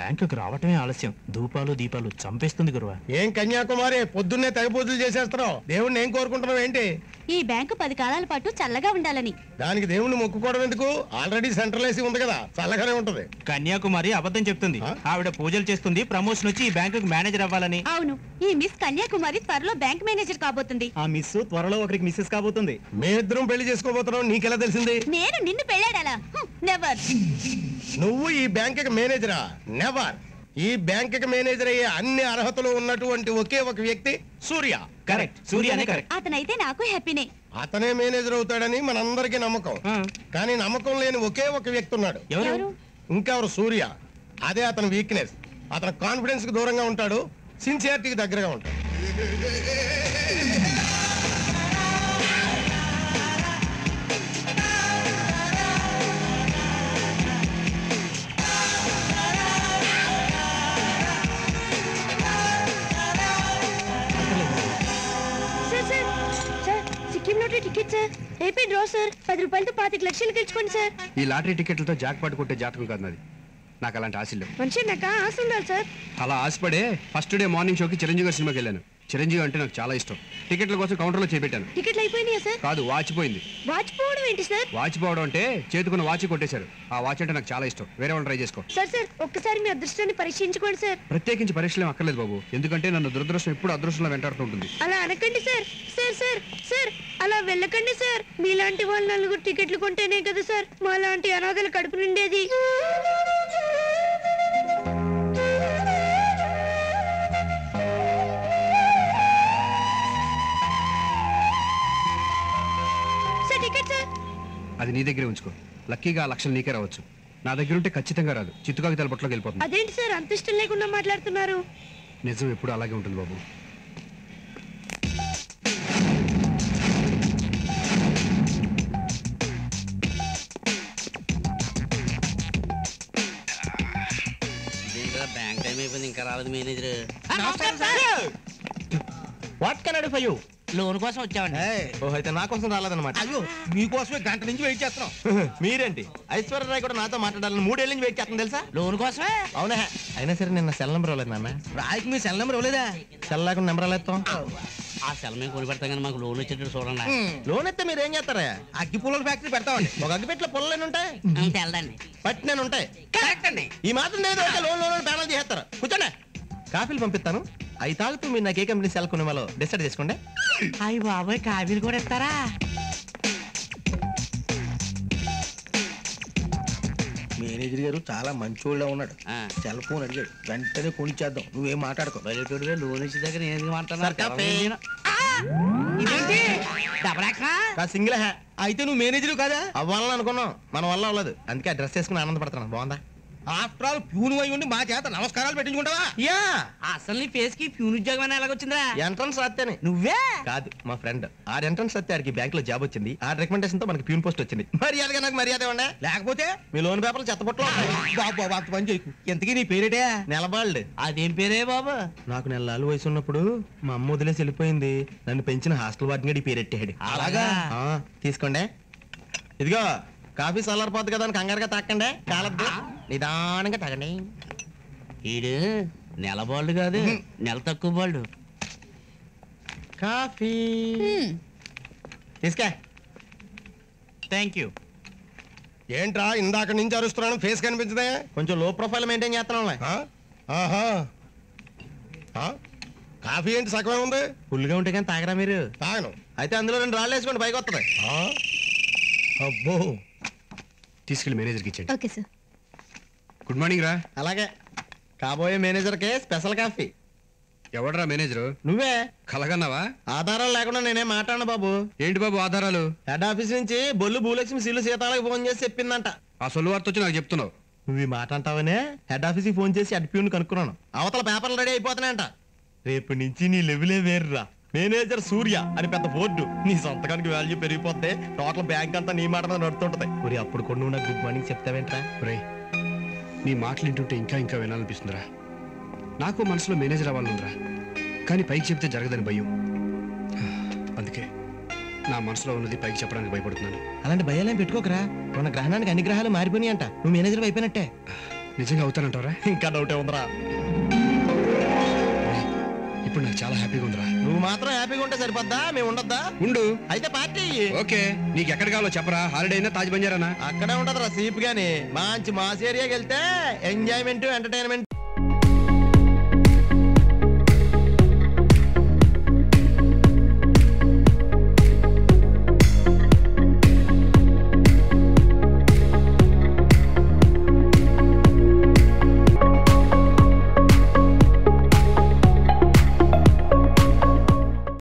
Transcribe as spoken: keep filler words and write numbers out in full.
బ్యాంకుకి రావటమే ఆలస్యం. ధూపాలు దీపాలు చంపేస్తుంది గురువా. ఏం కన్యాకుమారి పొద్దున్నే తెగ పూజలు చేసేస్తున్నావు? దేవుణ్ణి ఏం కోరుకుంటున్నావు ఏంటి? ఈ బ్యాంకు పది కాలాల పాటు చల్లగా ఉండాలని. దానికి దేవుణ్ణి మొక్కుకోవడం ఎందుకు? ఆల్రెడీ సెంట్రల్ ఏసీ ఉంది కదా, చల్లగానే ఉంటది. కన్యాకుమారి అబద్ధం చెప్తుంది. ఆవిడ పూజలు చేస్తుంది, ప్రమోషన్ వచ్చి ఈ బ్యాంకుకి మేనేజర్ అవ్వాలని. అవును, ఈ మిస్ కన్యాకుమారి త్వరలో బ్యాంక్ మేనేజర్ కాబోతుంది. ఆ మిస్ త్వరలో ఒకరికి మిస్సెస్ కాబోతుంది. మేమిద్దరం పెళ్లి చేసుకోబోతున్నాం, నీకెలా తెలిసింది? నేను నిన్ను పెళ్ళాడాలా? నెవర్. నువ్వు ఈ బ్యాంకుకి మేనేజరా? నెవర్. ఈ బ్యాంకుకి మేనేజర్ అయ్యే అన్ని అర్హతలు ఉన్నటువంటి ఒకే ఒక వ్యక్తి సూర్య. Correct, సూర్యనే correct. అతనైతే నాకు హ్యాపీనే. అతనే మేనేజర్ అవుతాడని మనందరికీ నమ్మకం. కానీ నమ్మకం లేని ఒకే ఒక వ్యక్తి ఉన్నాడు. ఎవరు? ఇంకెవరు? సూర్య. అదే అతని వీక్నెస్. అతను కాన్ఫిడెన్స్ కి దూరంగా ఉంటాడు, సిన్సియారిటీకి దగ్గరగా ఉంటాడు. Ticket sir, AP draw sir. పది రూపాయలతో పాతిక లక్షలు గెలుచుకోండి సార్. ఈ లాటరీ టికెట్లతో జాక్ పాటు కొట్టే జాతకం కాదు నాది. నాకు అలాంటి ఆశ లేవు. మనిషి నాకు ఆశ ఉండాలి సార్. అలా ఆశపడే ఫస్ట్ డే మార్నింగ్ షోకి చిరంజీవి గారి సినిమాకి వెళ్ళాను. చిరంజీవి అంటే నాకు చాలా ఇష్టం. టికెట్ల కోసం కౌంటర్లో చేపెట్టాను. టికెట్లు అయిపోయినాయా సార్? కాదు, వాచిపోయింది. వాచిపోవడం ఏంటి సార్? వాచిపోవడం అంటే చేతుకున్న వాచి కొట్టేశారు. ఆ వాచ్ అంటే నాకు చాలా ఇష్టం. వేరే వాళ్ళు ట్రై చేసుకో. సార్ సార్ ఒక్కసారి మీ అదృష్టాన్ని పరీక్షించుకోండి సార్. ప్రత్యేకించి పరీక్షలు అక్కర్లేదు బాబు, ఎందుకంటే నన్ను దురదృష్టం ఎప్పుడు అదృష్టంలో వెంటాడుతుంటుంది. అలా అనకండి సార్. సార్ సార్ సార్ అలా వెళ్ళకండి సార్. మీలాంటి వాళ్ళు నలుగురు టికెట్లు కొంటేనే కదా సార్ మా లాంటి అనాథలు కడుపు నిండేది. అది నీ దగ్గరే ఉంచుకో. లక్కీగా ఆ లక్షలు నీకే రావచ్చు. నా దగ్గర ఉంటే ఖచ్చితంగా రాదు, చిత్తుకాకి తలపట్లోకి వెళ్ళిపోతుంది. అదేంటి సార్ అంత ఇష్టం లేకుండా మాట్లాడుతున్నారు? నిజం ఎప్పుడు అలాగే ఉంటుంది బాబు. బ్యాంక్ టైం అయిపోయింది, ఇంకా రాలేదు manager. What can I do for you? Loan కోసం వచ్చామండి. ఓహో, అయితే నా కోసం రాలేదన్నమాట. అయ్యో, మీకోసమే గంట నుంచి వెయిట్ చేస్తున్నాం. మీరేంటి? ఐశ్వర్యరాయ్ కూడా నాతో మాట్లాడాలని మూడేళ్ళ నుంచి వెయిట్ చేస్తాను తెలుసా? లోన్ కోసమే. అవునా? అయినా సరే నిన్న సెల్ నెంబర్ ఇవ్వలేదు నాన్న. రాయికి మీ సెల్ నెంబర్ ఇవ్వలేదా? సెల్ లేకుండా నెంబర్ ఎలా ఇస్తాం? ఆ సెల్ మేము కొని పెడతాం కానీ మాకు లోన్ వచ్చేటట్టు చూడండి. లోన్ అయితే మీరు ఏం చేస్తారా? అగ్గి పుల్లల ఫ్యాక్టరీ పెడతామండి. ఒక అగ్గిపెట్లో పుల్లలేని ఉంటాయి, తెల్లండి పట్టినని ఉంటాయి. కరెక్ట్ అండి. ఈ మాత్రం లేదు, లోన్ లోన్ ప్యానల్ చేస్తారు. కూర్చోండి, కాఫీలు పంపిస్తాను. అవి తాగుతూ మీరు నాకు ఏ కంపెనీ సెల్ కొనే వాళ్ళు డిసైడ్ చేసుకోండి. అయ్యి బాబాయ్, కాఫీలు కూడా ఇస్తారా? మేనేజర్ గారు చాలా మంచోళ్ళ ఉన్నాడు. సెల్ ఫోన్ అడిగాడు, వెంటనే కొనిచ్చేద్దాం. నువ్వేం మాట్లాడుకో. బయటోడివే లోన్ ఇచ్చే దగ్గర నేను ఎందుకు మాట్లాడుతున్నా? సింగిల్ హ్యా. అయితే నువ్వు మేనేజర్ కదా? అవ్వాలని అనుకున్నాం, మన వల్ల అవ్వలేదు. అందుకే ఆ డ్రెస్ వేసుకుని ఆనందపడుతున్నాను. బాగుందా? ఆఫ్టర్ ఆల్ ప్యూన్ అయి ఉండి మా చేత నమస్కారాలు పెట్టించుకుంటావా? యా. అసలు నీ ఫేస్ కి ప్యూన్ ఉద్యోగం ఎలాగొచ్చిందా? ఎంట్రన్స్ రాస్తేనే. నువ్వే కాదు, మా ఫ్రెండ్. ఆ ఎంట్రన్స్ వస్తే ఆడికి బ్యాంక్ లో జాబ్ వచ్చింది. ఆ రికమెండేషన్ తో మనకి ప్యూన్ పోస్ట్ వచ్చింది. మర్యాదగా నాకు మర్యాద ఇవ్వండి, లేకపోతే మీ లోన్ పేపర్లు చెత్తపట్లో. బాబు అంత పని చేయకు. ఎంతకీ నీ పేరేటే? నెలబాళ్ళు. అదేం పేరే బాబు? నాకు నెలలు వయసు ఉన్నప్పుడు మా అమ్మ వదిలేసి వెళ్ళిపోయింది. నన్ను పెంచిన హాస్టల్ వార్డెన్ గడి పేరెట్టాడు. అలాగా? తీసుకోండి. ఇదిగో కాఫీ చల్లారిపోద్ది కదా అని కంగారుగా తాకండి, కాలద్దు. నిదానంగా తాగండి. ఈడు నెల బాల్డ్ కాదు, నెల తక్కువ బాల్డ్. కాఫీ తీసుకా. Thank you. ఏంట్రా ఇందాక నుంచి అరుస్తున్నాను, ఫేస్ కనిపించదే? కొంచెం లో ప్రొఫైల్ మెయింటైన్ చేస్తున్నాం. కాఫీ ఏంటి సగమే ఉంది? ఫుల్గా ఉంటే కానీ తాగరా మీరు? తాగను. అయితే అందులో రెండు రాళ్ళు వేసుకోండి, పైకి వస్తుంది. అబ్బో, తీసుకెళ్ళి మేనేజర్కి ఇచ్చేయండి. Okay sir. గుడ్ మార్నింగ్ రా. అలాగే. కాబోయే మేనేజర్కే స్పెషల్ కాఫీ. ఎవడరా మేనేజరు? నువ్వే. కలగన్నావా? ఆధారాలు లేకుండా నేనేం మాట్లాడను బాబు. ఏంటి బాబు ఆధారాలు? హెడ్ ఆఫీస్ నుంచి బొల్లు భూలక్ష్మి సీలు సీతాలకు ఫోన్ చేసి చెప్పిందంట. ఆ సొల్లు వార్త వచ్చి నాకు చెప్తున్నావు. నువ్వు ఈ మాట అంటావనే హెడ్ ఆఫీస్ కి ఫోన్ చేసి హెడ్ ప్యూన్ కనుక్కున్నాను. అవతల పేపర్లు రెడీ అయిపోతున్నాయంట. రేపు నుంచి నీ లెవెలే వేరురా. మేనేజర్ సూర్య అని పెద్ద బోర్డు. నీ సొంతకానికి వాల్యూ పెరిగిపోతే టోటల్ బ్యాంక్ అంతా నీ మాట మీద నడుతుంటది. మరి అప్పుడు కూడా నువ్వు నాకు గుడ్ మార్నింగ్ చెప్తావేంట్రా? రే, నీ మాటలు వింటుంటే ఇంకా ఇంకా వినాలనిపిస్తుందిరా. నాకు మనసులో మేనేజర్ అవ్వాలనుందిరా, కానీ పైకి చెప్తే జరగదని భయం. అందుకే నా మనసులో ఉన్నది పైకి చెప్పడానికి భయపడుతున్నాను. అలాంటి భయాలేం పెట్టుకోకరా. మన గ్రహణానికి అన్ని గ్రహాలు మారిపోయినాయి అంట. నువ్వు మేనేజర్ అయిపోయినట్టే. నిజంగా అవుతానంటారా? ఇంకా డౌటే ఉందిరా. ఇప్పుడు నాకు చాలా హ్యాపీగా ఉందిరా. నువ్వు మాత్రం హ్యాపీగా ఉంటే సరిపోద్దా? మేము ఉండొద్దా? ఉండు. అయితే పార్టీ. ఓకే, నీకు ఎక్కడ కావాలో చెప్పరా. హాలిడే అయినా తాజ్ బంజారానా? అక్కడే ఉంటదిరా సీప్ గాని. మంచి మాస్ ఏరియాకి వెళ్తే ఎంజాయ్మెంట్ ఎంటర్టైన్మెంట్